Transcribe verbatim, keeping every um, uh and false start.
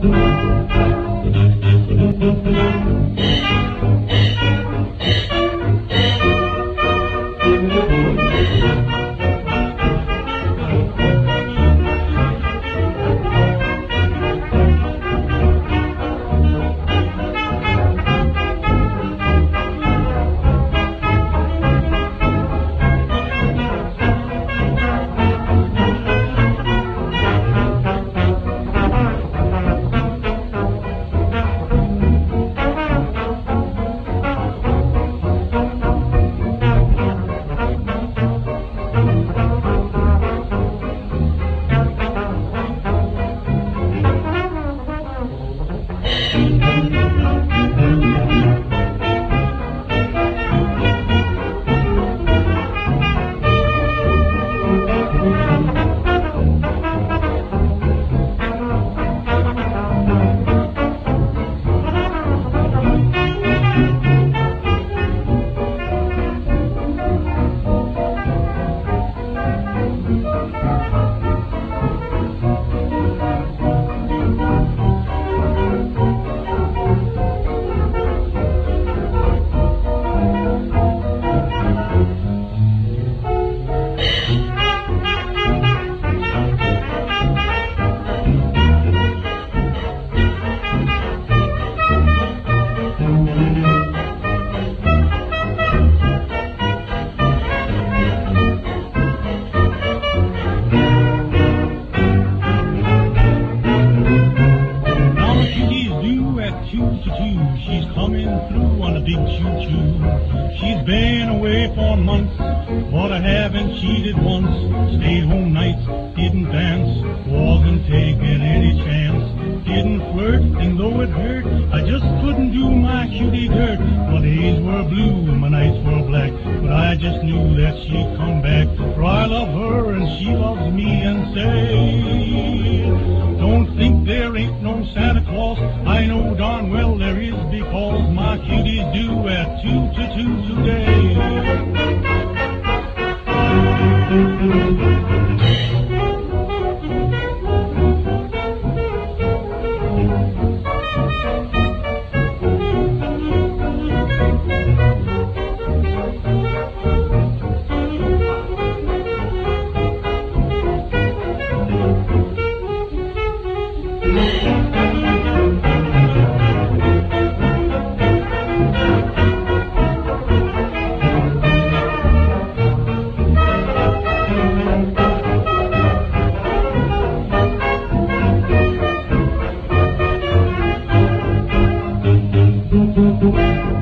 She's been away for months, but I haven't cheated once. Stayed home nights, didn't dance, wasn't taking any chance. Didn't flirt, and though it hurt, I just couldn't do my cutie dirt. My days were blue, my nights were black, but I just knew that she'd come back. For I love her and she loves me, and say, don't think there ain't no Santa Claus. I know darn well there is, because my cutie's due at two to two today. Thank you.